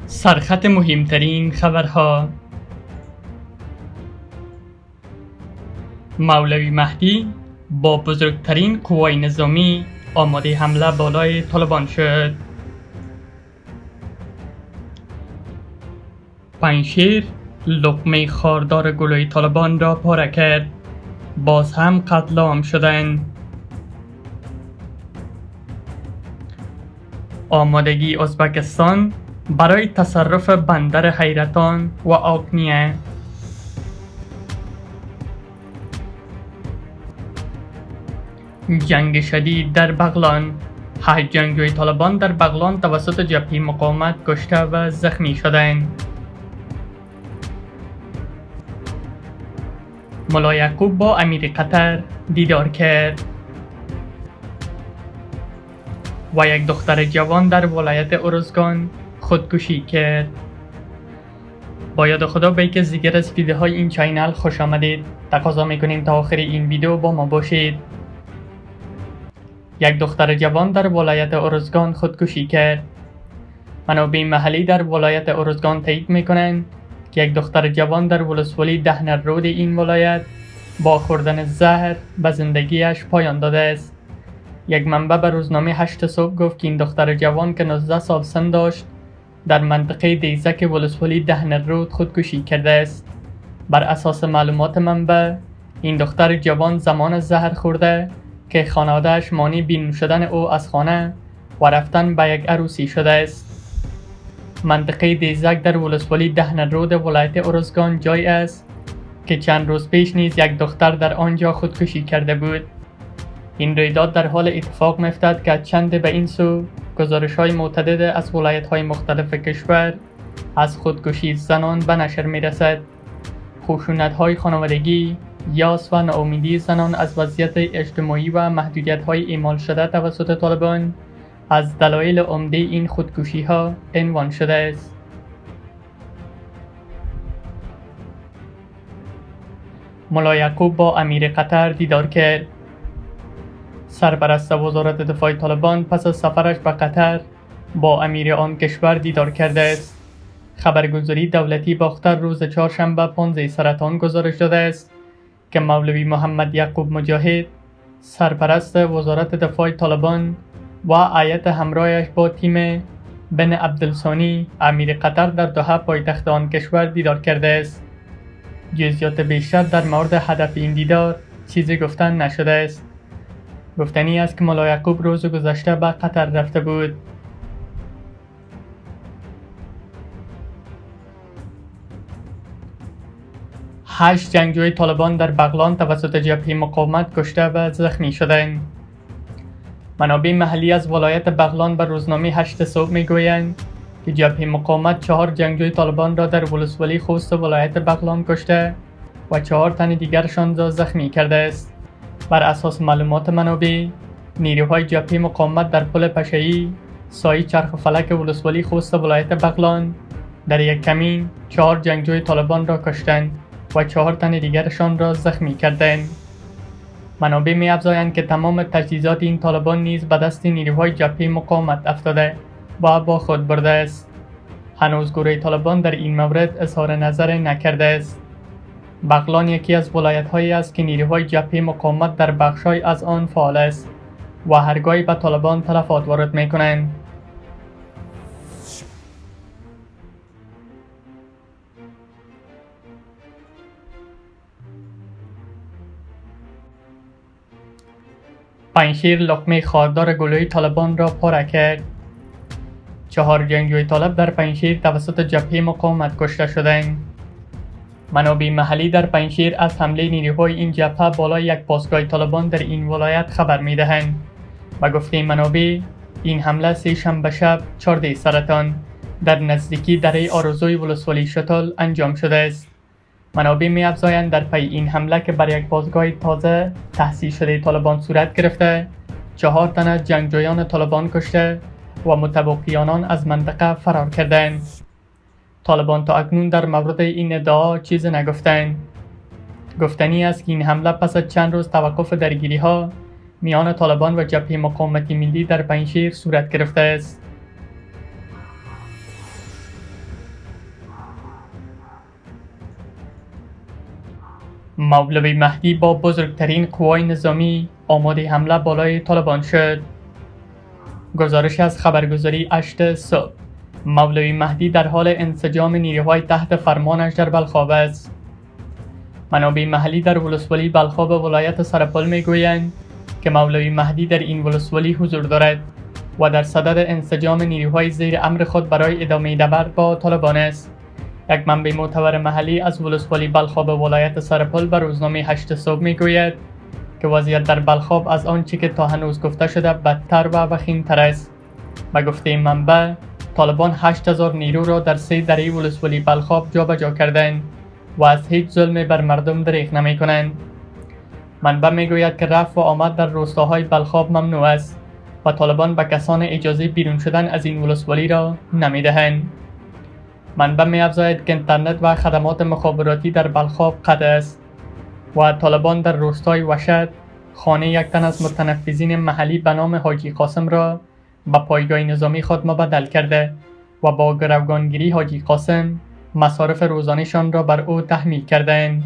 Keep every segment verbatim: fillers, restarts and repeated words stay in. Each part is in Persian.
سرخط مهمترین خبرها. مولوی مهدی با بزرگترین قوای نظامی آماده حمله بالای طالبان شد. پنجشیر لقمه خاردار گلوی طالبان را پاره کرد. باز هم قتل عام شدند. آمادگی ازبکستان برای تصرف بندر حیرتان و آکنیه. جنگ شدید در بغلان. هشت جنگجوی طالبان در بغلان توسط جبهه مقاومت کشته و زخمی شدند. ملا یعقوب با امیر قطر دیدار کرد. و یک دختر جوان در ولایت ارزگان خودکشی کرد. با یاد خدا به یکی دیگر از ویدیوهای این چینل خوش آمدید. تقاضا میکنیم تا آخر این ویدیو با ما باشید. یک دختر جوان در ولایت ارزگان خودکشی کرد. منابع محلی در ولایت ارزگان تایید میکنند که یک دختر جوان در ولسوالی دهنرود این ولایت با خوردن زهر به زندگیش پایان داده است. یک منبع به روزنامه هشت صبح گفت که این دختر جوان که نوزده سال سن داشت در منطقه دیزک ولسوالی دهنرود خودکشی کرده است. بر اساس معلومات منبع این دختر جوان زمان زهر خورده که خانواده‌اش مانع بیرون شدن او از خانه و رفتن به یک عروسی شده است. منطقه دیزک در ولسوالی دهنرود ولایت ارزگان جای است که چند روز پیش نیز یک دختر در آنجا خودکشی کرده بود. این رویداد در حال اتفاق می‌افتد که چند به این سو گزارش‌های متعدد از ولایت‌های مختلف کشور از خودکشی زنان به نشر می‌رسد. خشونت‌های خانوادگی، یأس و ناامیدی زنان از وضعیت اجتماعی و محدودیت‌های اعمال شده توسط طالبان از دلایل عمده این خودکشی‌ها عنوان شده است. ملا یعقوب با امیر قطر دیدار کرد. سرپرست وزارت دفاع طالبان پس از سفرش به قطر با امیر آن کشور دیدار کرده است. خبرگزاری دولتی باختر روز چهارشنبه پانزده سرطان گزارش داده است که مولوی محمد یعقوب مجاهد سرپرست وزارت دفاع طالبان و هیئت همراهش با تیم بن عبدالثانی امیر قطر در دوحه پایتخت آن کشور دیدار کرده است. جزئیات بیشتر در مورد هدف این دیدار چیزی گفتن نشده است. گفتنی است که ملا یعقوب روز گذشته به قطر رفته بود. هشت جنگجوی طالبان در بغلان توسط جبهه مقاومت کشته و زخمی شدند. منابع محلی از ولایت بغلان به روزنامه هشت صبح میگویند که جبهه مقاومت چهار جنگجوی طالبان را در ولسوالی خوست ولایت بغلان کشته و چهار تن دیگرشان را زخمی کرده است. بر اساس معلومات منابع، نیروهای جبهه مقاومت در پل پشه‌ای سایه چرخ فلک ولسوالی خوست ولایت بغلان در یک کمین چهار جنگجوی طالبان را کشتند و چهار تن دیگرشان را زخمی کردند. منابع می افزایند که تمام تجهیزات این طالبان نیز به دست نیروهای جبهه مقاومت افتاده و با خود برده است. هنوز گروه طالبان در این مورد اظهار نظر نکرده است. بغلان یکی از ولایت‌هایی است که نیروهای جبهه مقاومت در بخش‌های از آن فعال است و هرگاهی به طالبان تلفات وارد می‌کنند. پنجشیر لقمه خاردار گلوی طالبان را پاره کرد. چهار جنگجوی طالب در پنجشیر توسط جبهه مقاومت کشته شدند. منابع محلی در پنجشیر از حمله نیروهای این جبهه بالای یک پاسگاه طالبان در این ولایت خبر می‌دهند. به گفته منابع، این حمله سه شنبه شب چهارده سرطان در نزدیکی دره آرزوی ولسوالی شتل انجام شده است. منابع می‌افزایند در پی این حمله که بر یک پاسگاه تازه تأسیس شده طالبان صورت گرفته، چهار تن از جنگجویان طالبان کشته و متبقیانان از منطقه فرار کردند. طالبان تا اکنون در مورد این ادعا چیزی نگفتند. گفتنی است که این حمله پس از چند روز توقف درگیری‌ها میان طالبان و جبهه مقاومت ملی در پنجشیر صورت گرفته است. مولوی مهدی با بزرگترین قوای نظامی آماده حمله بالای طالبان شد. گزارش از خبرگزاری هشت صبح. مولوی مهدی در حال انسجام نیروهای تحت فرمانش در بلخاب است. منابع محلی در ولسوالی بلخاب ولایت سرپل میگویند که مولوی مهدی در این ولسوالی حضور دارد و در صدد انسجام نیروهای زیر امر خود برای ادامه نبرد با طالبان است. یک منبع معتبر محلی از ولسوالی بلخاب ولایت سرپل به روزنامه هشت صبح میگوید که وضعیت در بلخاب از آنچه که تا هنوز گفته شده بدتر و وخیم‌تر است. به گفته منبع، طالبان هشت هزار نیرو را در سه دره ولسوالی بلخاب جابجا کردند و از هیچ ظلمی بر مردم دریغ نمی کنند. منبع میگوید که رفت و آمد در روستاهای بلخاب ممنوع است و طالبان به کسان اجازه بیرون شدن از این ولسوالی را نمی دهند. منبع می افزاید که اینترنت و خدمات مخابراتی در بلخاب قطع است و طالبان در روستای وشت خانه یک تن از متنفذین محلی به نام حاجی قاسم را به پایگاه نظامی خود مبدل کرده و با گروگانگیری حاجی قاسم مصارف روزانه‌شان را بر او تحمیل کردند.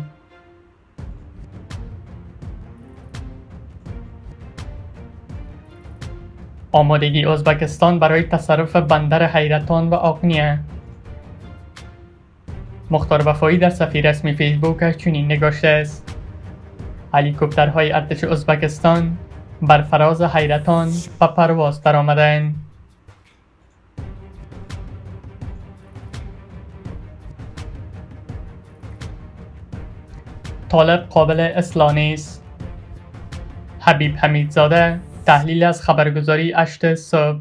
آمادگی ازبکستان برای تصرف بندر حیرتان و آقنیه. مختار وفایی در صفحه رسمی فیسبوکش چنین نگاشته است: هلیکوپترهای ارتش ازبکستان بر فراز حیرتان به پرواز درآمدند. طالب قابل اصلاح نیست. حبیب حمیدزاده تحلیل از خبرگزاری هشت صبح.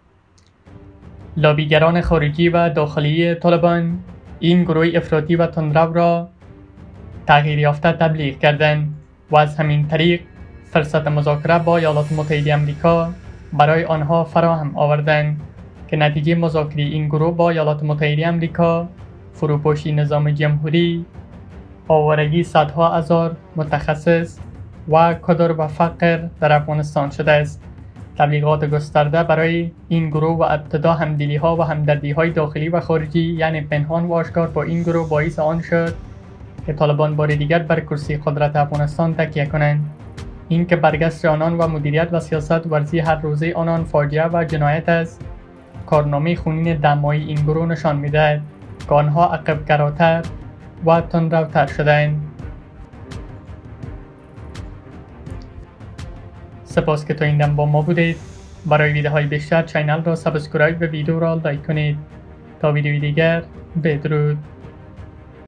لابیگران خارجی و داخلی طالبان این گروه افراطی و تندرو را تغییر یافته تبلیغ کردند و از همین طریق فرصت مذاکره با ایالات متحده آمریکا برای آنها فراهم آوردند که نتیجه مذاکره این گروه با ایالات متحده آمریکا فروپاشی نظام جمهوری، آوارگی صدها هزار متخصص و کدر و فقر در افغانستان شده است. تبلیغات گسترده برای این گروه و ابتدا همدلی ها و همدردی های داخلی و خارجی یعنی پنهان و آشکار با این گروه باعث آن شد که طالبان بار دیگر بر کرسی قدرت افغانستان تکیه کنند. این که برگشت آنان و مدیریت و سیاست ورزی هر روزه آنان فاجعه و جنایت است، کارنامه خونین دمایی این گروه نشان می‌دهد که آنها عقب‌گراتر و تندروتر شده‌اند. سپاس که تا این دم با ما بودید. برای ویدیوهای بیشتر چینل را سابسکرایب و ویدیو را لایک کنید. تا ویدیوی دیگر بدرود.